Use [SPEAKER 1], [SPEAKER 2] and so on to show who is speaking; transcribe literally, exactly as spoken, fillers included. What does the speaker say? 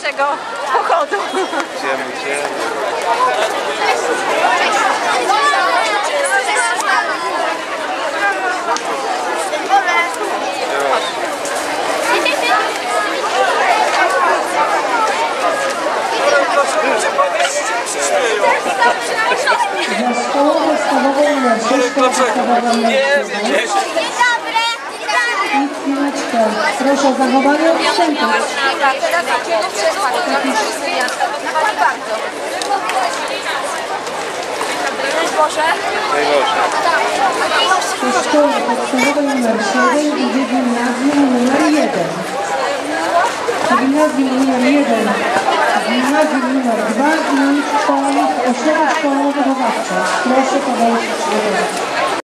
[SPEAKER 1] tego pochodu.
[SPEAKER 2] Idziemy, idziemy.
[SPEAKER 3] Za szkołą podstawową numer sześć, podstawowa numer siedem. I chwileczkę, proszę o zachowanie odstępu. Do szkoły podstawowej numer siedem idzie gimnazjum numer jeden. Do gimnazjum numer jeden, gimnazjum numer dwa i szkoła, ośrodek szkołowo-wychowawcza. Proszę podejść do